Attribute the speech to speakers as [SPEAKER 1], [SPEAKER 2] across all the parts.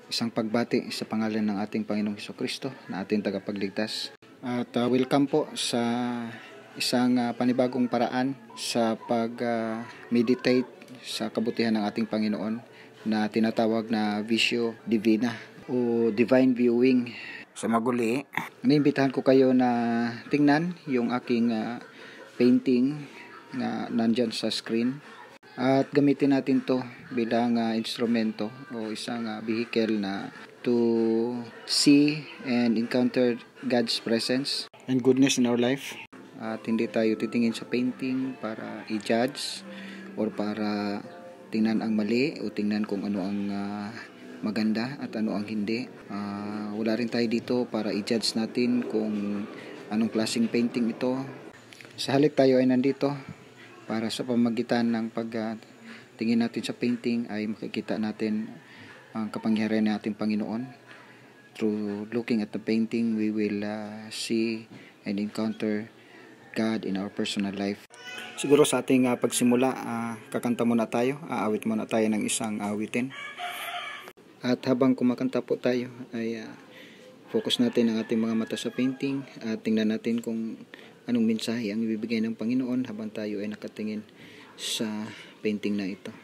[SPEAKER 1] Isang pagbati sa pangalan ng ating Panginoong Hesukristo na ating tagapagligtas. At welcome po sa isang panibagong paraan sa pag-meditate sa kabutihan ng ating Panginoon na tinatawag na Visio Divina o Divine Viewing. Sa maguli, iniimbitahan ko kayo na tingnan yung aking painting na nandyan sa screen. At gamitin natin to bilang instrumento o isang vehicle na to see and encounter God's presence and goodness in our life. At hindi tayo titingin sa painting para i-judge or para tingnan ang mali o tingnan kung ano ang maganda at ano ang hindi. Wala rin tayo dito para i-judge natin kung anong klaseng painting ito. Sa halip tayo ay nandito para sa pamagitan ng pagtingin natin sa painting ay makikita natin ang kapangyarihan ng ating Panginoon. Through looking at the painting, we will see and encounter God in our personal life. Siguro sa ating pagsimula, kakanta muna tayo, aawit muna tayo ng isang awitin. At habang kumakanta po tayo, ay focus natin ang ating mga mata sa painting at tingnan natin kung anong mensahe ang ibibigay ng Panginoon habang tayo ay nakatingin sa painting na ito.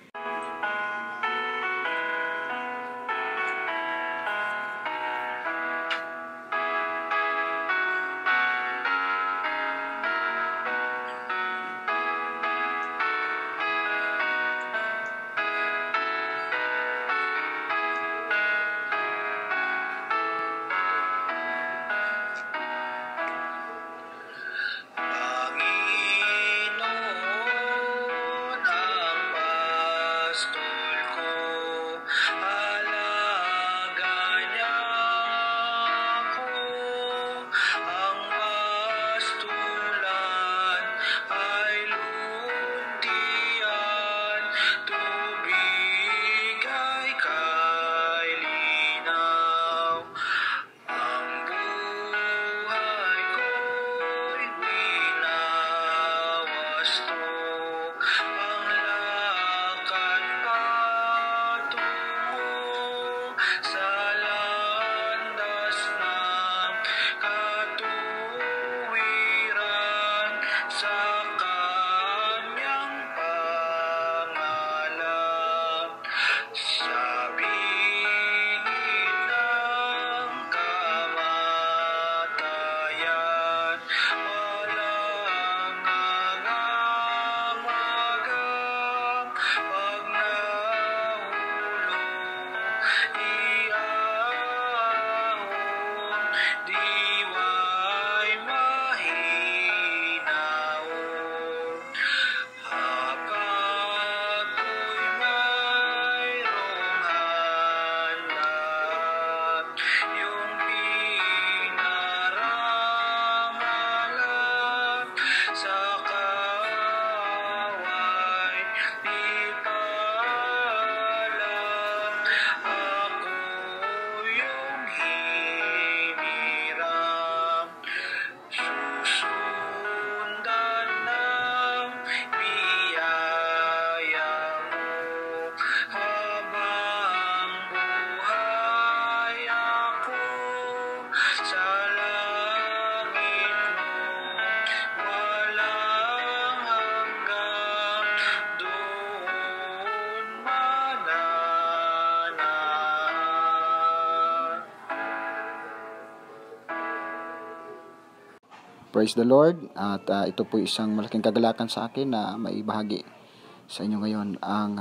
[SPEAKER 1] Praise the Lord. At ito po isang malaking kagalakan sa akin na maibahagi sa inyo ngayon ang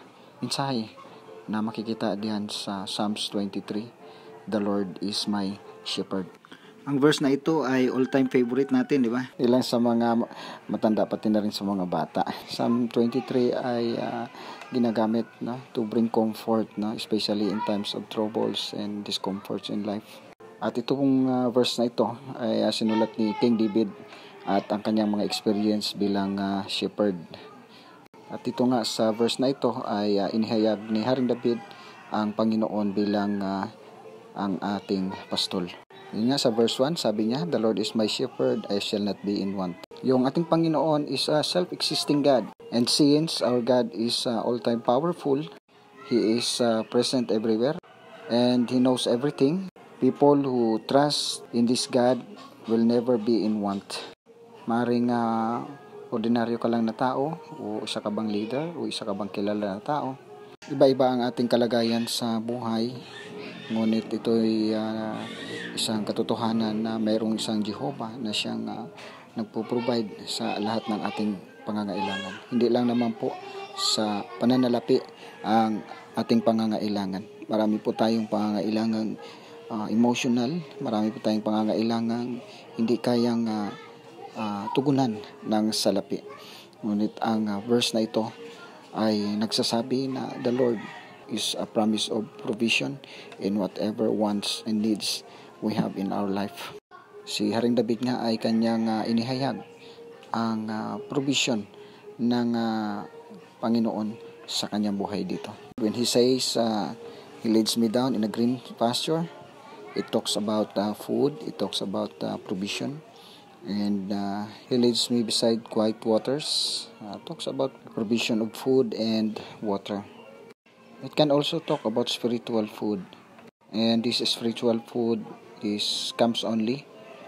[SPEAKER 1] mensahe na makikita diyan sa Psalms 23. The Lord is my shepherd. Ang verse na ito ay all-time favorite natin, di ba? Ilan sa mga matanda pati na rin sa mga bata. Psalm 23 ay ginagamit to bring comfort, especially in times of troubles and discomforts in life. At itong verse na ito ay sinulat ni King David at ang kanyang mga experience bilang shepherd. At ito nga sa verse na ito ay inihayag ni Haring David ang Panginoon bilang ang ating pastol. Yun nga sa verse 1, sabi niya, "The Lord is my shepherd, I shall not be in want." Yung ating Panginoon is a self-existing God. And since our God is all-time powerful, He is present everywhere. and He knows everything. People who trust in this God will never be in want. Maring ordinaryo ka lang na tao, o isa ka bang leader, o isa ka bang kilala na tao. Iba-iba ang ating kalagayan sa buhay, ngunit ito'y isang katotohanan na mayroong isang Jehovah na siyang nagpo-provide sa lahat ng ating pangangailangan. Hindi lang naman po sa pananalapi ang ating pangangailangan. Marami po tayong pangangailangan emotional, marami po tayong pangangailangan hindi kayang tugunan ng salapi. Ngunit ang verse na ito ay nagsasabi na the Lord is a promise of provision in whatever wants and needs we have in our life. Si Haring David nga ay kanyang inihayag ang provision ng Panginoon sa kanyang buhay dito. When he says, He leads me down in a green pasture, it talks about food, it talks about provision. And He leads me beside quiet waters, talks about provision of food and water. It can also talk about spiritual food. And this spiritual food comes only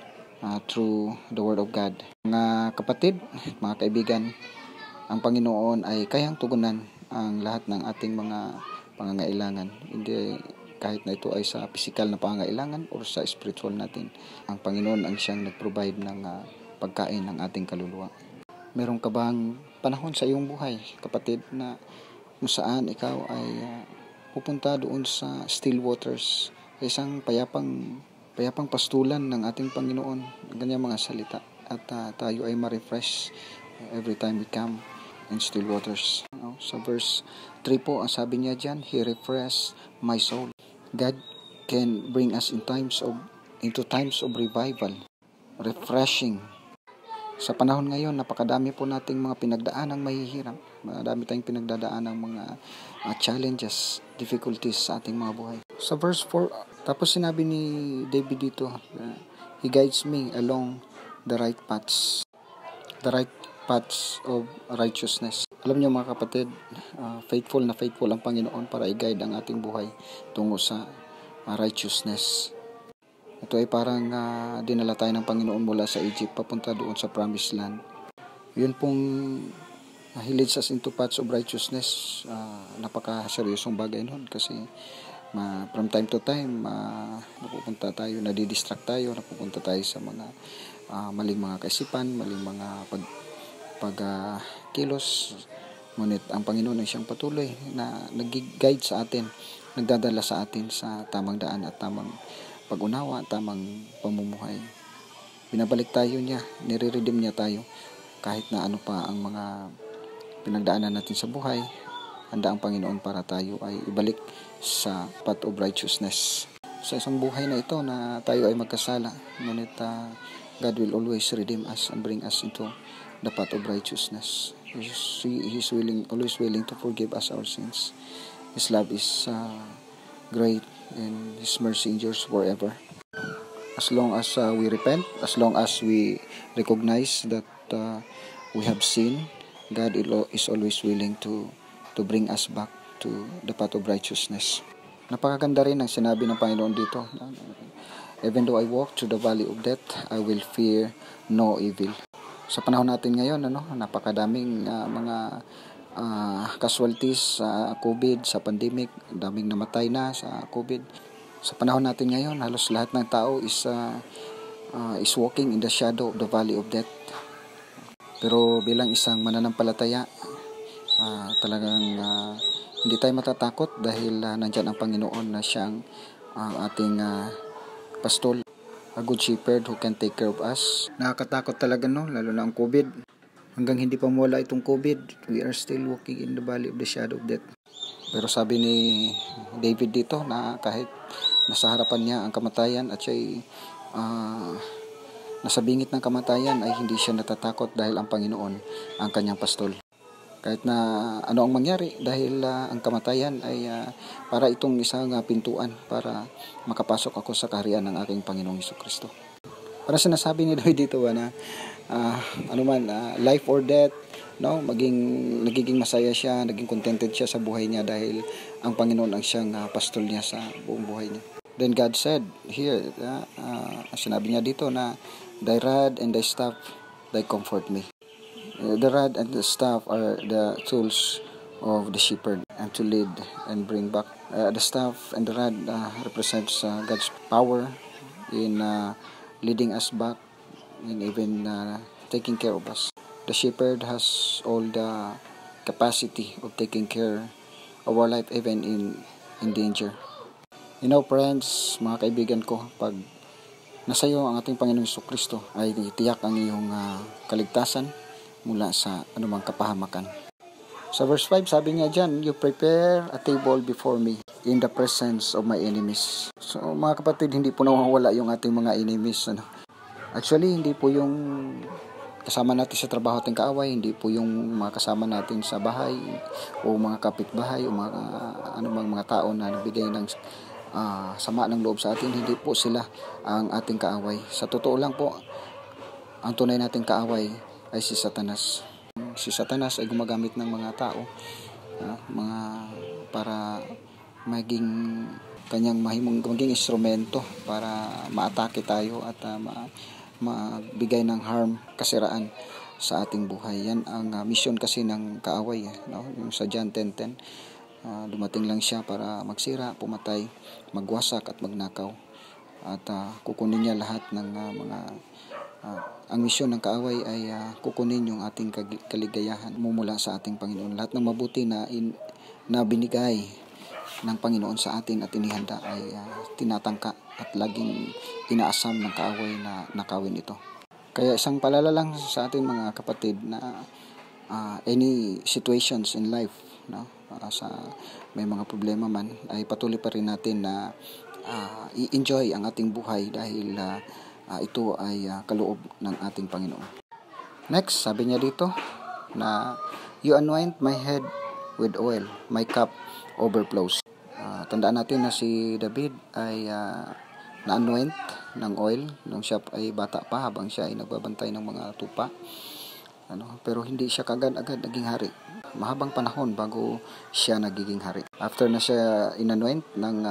[SPEAKER 1] through the Word of God. Mga kapatid, mga kaibigan, ang Panginoon ay kayang tugunan ang lahat ng ating mga pangangailangan. Hindi kahit na ito ay sa physical na pangangailangan o sa spiritual natin. Ang Panginoon ang siyang nag-provide ng pagkain ng ating kaluluwa. Meron ka bang panahon sa iyong buhay, kapatid, na kung saan ikaw ay pupunta doon sa still waters, sa isang payapang pastulan ng ating Panginoon, ang kanyang mga salita, at tayo ay ma-refresh every time we come in still waters. Sa verse 3 po, ang sabi niya dyan, He refreshed my soul. God can bring us into times of revival, refreshing. Sa panahon ngayon, napakadami po nating mga pinagdaanang mahihirap. Madami tayong pinagdadaan ng mga challenges, difficulties sa ating mga buhay. Sa verse 4, tapos sinabi ni David dito, He guides me along the right paths of righteousness. Alam niyo mga kapatid, faithful ang Panginoon para i-guide ang ating buhay tungo sa righteousness. Ito ay parang dinala tayo ng Panginoon mula sa Egypt papunta doon sa Promised Land. Yun pong He leads us into paths of righteousness. Napaka-seryosong bagay nun kasi from time to time napupunta tayo, nadidistract tayo, napupunta tayo sa mga maling mga kaisipan, maling mga pagkilos. Ngunit ang Panginoon ay siyang patuloy na nag-guide sa atin, nagdadala sa atin sa tamang daan at tamang pag-unawa, tamang pamumuhay. Binabalik tayo niya, nire-redeem niya tayo kahit na ano pa ang mga pinagdaanan natin sa buhay. Handa ang Panginoon para tayo ay ibalik sa path of righteousness. Sa isang buhay na ito na tayo ay magkasala, ngunit God will always redeem us and bring us into the path of righteousness. He's always willing to forgive us our sins. His love is great and His mercy endures forever. As long as we repent, as long as we recognize that we have sinned, God is always willing to bring us back to the path of righteousness. Napakaganda rin ang sinabi ng Panginoon dito. Even though I walk through the valley of death, I will fear no evil. Sa panahon natin ngayon, napakadaming mga casualties sa COVID, sa pandemic, daming namatay na sa COVID. Sa panahon natin ngayon, halos lahat ng tao is walking in the shadow of the valley of death. Pero bilang isang mananampalataya, talagang hindi tayo matatakot dahil nandyan ang Panginoon na siyang ating pastol, a good shepherd who can take care of us. Nakakatakot talaga, no? Lalo na ang COVID. Hanggang hindi pa mawala itong COVID, we are still walking in the valley of the shadow of death. Pero sabi ni David dito na kahit nasa harapan niya ang kamatayan at siya'y nasa bingit ng kamatayan, ay hindi siya natatakot dahil ang Panginoon ang kanyang pastol. Kahit na ano ang mangyari, dahil ang kamatayan ay para itong isang pintuan para makapasok ako sa kaharian ng aking Panginoong Jesucristo. Para sinasabi ni David dito na life or death, no, nagiging masaya siya, naging contented siya sa buhay niya dahil ang Panginoon ang siyang pastor niya sa buong buhay niya. Then God said here, sinabi niya dito na thy rod and thy staff, thy comfort me. The rod and the staff are the tools of the shepherd and to lead and bring back. The staff and the rod represents God's power in leading us back and even taking care of us. The shepherd has all the capacity of taking care of our life even in danger. You know, friends, mga kaibigan ko, pag nasa iyo ang ating Panginoong Jesucristo ay tiyak ang iyong kaligtasan mula sa anumang kapahamakan. Sa verse 5, sabi niya dyan, you prepare a table before me in the presence of my enemies. So mga kapatid, hindi po nawawala yung ating mga enemies. Actually, hindi po yung kasama natin sa trabaho ating kaaway, hindi po yung mga kasama natin sa bahay o mga kapitbahay o mga anumang mga tao na nagbigay ng sama ng loob sa atin. Hindi po sila ang ating kaaway. Sa totoo lang po, ang tunay nating kaaway ay si Satanas. Si Satanas ay gumagamit ng mga tao para maging kanyang maging instrumento para maatake tayo at magbigay ng harm, kasiraan sa ating buhay. Yan ang mission kasi ng kaaway, no? Yung sa John 10:10, dumating lang siya para magsira, pumatay, magwasak at magnakaw. At kukunin niya lahat ng ang misyon ng kaaway ay kukunin yung ating kaligayahan mumula sa ating Panginoon. Lahat ng mabuti na binigay ng Panginoon sa atin at inihanda ay tinatangka at laging inaasam ng kaaway na nakawin ito. Kaya isang paalala lang sa ating mga kapatid na any situations in life, no, may mga problema man, ay patuloy pa rin natin na i-enjoy ang ating buhay dahil ito ay kaloob ng ating Panginoon. Next, sabi niya dito na you anoint my head with oil, my cup overflows. Tandaan natin na si David ay na-anoint ng oil nung siya ay bata pa, habang siya ay nagbabantay ng mga tupa. Pero hindi siya kagad-agad naging hari. Mahabang panahon bago siya nagiging hari. After na siya in-anoint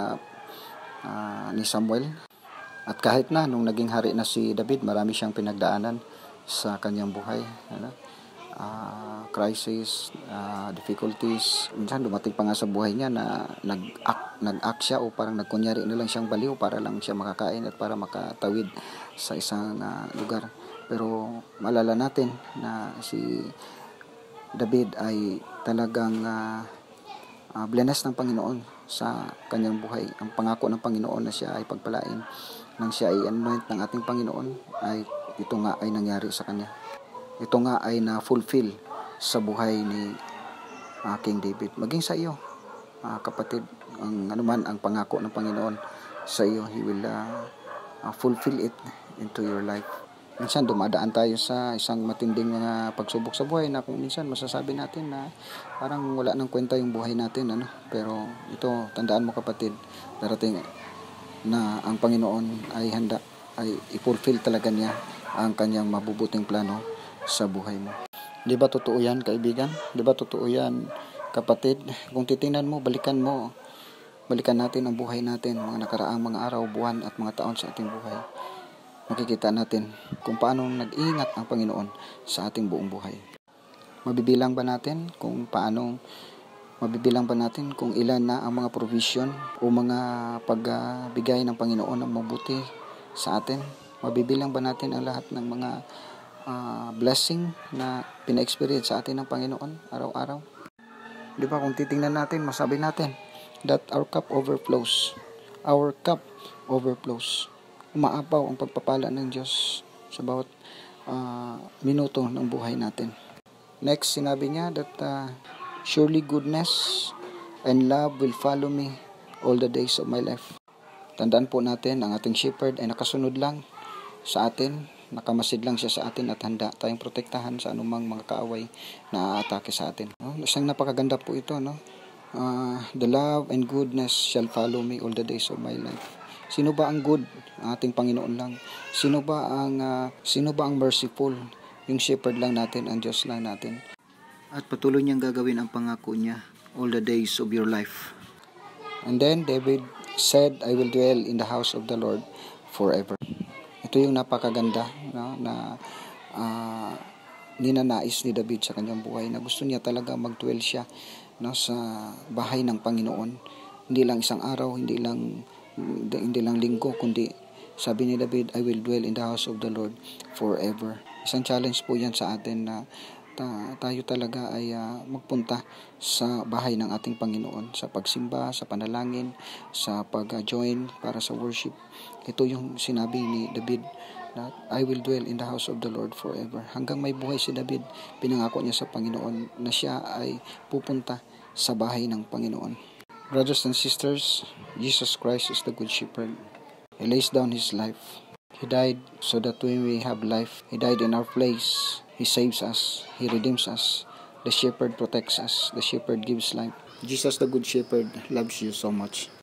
[SPEAKER 1] ni Samuel, at kahit na nung naging hari na si David, marami siyang pinagdaanan sa kanyang buhay. Crisis, difficulties. Minsan dumating pa nga sa buhay niya na nag-act siya o parang nagkunyari na lang siyang baliw para lang siya makakain at para makatawid sa isang lugar. Pero maalala natin na si David ay talagang blessed ng Panginoon sa kanyang buhay. Ang pangako ng Panginoon na siya ay pagpalain nang siya ay anoint ng ating Panginoon, ay ito nga ay nangyari sa kanya. Ito nga ay na-fulfill sa buhay ni King David. Maging sa iyo, kapatid, anuman ang pangako ng Panginoon sa iyo, He will fulfill it into your life. Minsan dumadaan tayo sa isang matinding mga pagsubok sa buhay na kung minsan masasabi natin na parang wala nang kwenta yung buhay natin, pero ito, tandaan mo kapatid, darating na ang Panginoon ay handa, ay i-fulfill talaga niya ang kanyang mabubuting plano sa buhay mo. Di ba totoo yan, kaibigan? Di ba totoo yan, kapatid? Kung titingnan mo, balikan natin ang buhay natin, mga nakaraang mga araw, buwan at mga taon sa ating buhay. Makikita natin kung paano nag-iingat ang Panginoon sa ating buong buhay. Mabibilang ba natin kung ilan na ang mga provision o mga pagbigay ng Panginoon ng mabuti sa atin? Mabibilang ba natin ang lahat ng mga blessing na pina-experience sa atin ng Panginoon araw-araw? Di ba, kung titingnan natin, masabi natin that our cup overflows. Our cup overflows. Umaapaw ang pagpapala ng Diyos sa bawat minuto ng buhay natin. Next, sinabi niya that surely goodness and love will follow me all the days of my life. Tandaan po natin, ang ating shepherd ay nakasunod lang sa atin, nakamasid lang siya sa atin at handa tayong protektahan sa anumang mga kaaway na aatake sa atin. Isang napakaganda po ito, no? The love and goodness shall follow me all the days of my life. Sino ba ang good? Ang ating Panginoon lang. Sino ba ang merciful? Yung shepherd lang natin, ang Diyos lang natin. At patuloy niyang gagawin ang pangako niya all the days of your life. And then David said, I will dwell in the house of the Lord forever. Ito yung napakaganda, no, na ninanais ni David sa kanyang buhay, na gusto niya talaga mag-dwell siya, no, sa bahay ng Panginoon. Hindi lang isang araw, hindi lang linggo, kundi sabi ni David, I will dwell in the house of the Lord forever. Isang challenge po yan sa atin na tayo talaga ay magpunta sa bahay ng ating Panginoon sa pagsimba, sa panalangin, sa pag-join para sa worship. Ito yung sinabi ni David, na I will dwell in the house of the Lord forever. Hanggang may buhay si David, pinangako niya sa Panginoon na siya ay pupunta sa bahay ng Panginoon. Brothers and sisters, Jesus Christ is the Good Shepherd. He lays down His life. He died so that we may have life. He died in our place. He saves us. He redeems us. The shepherd protects us. The shepherd gives life. Jesus, the Good Shepherd, loves you so much.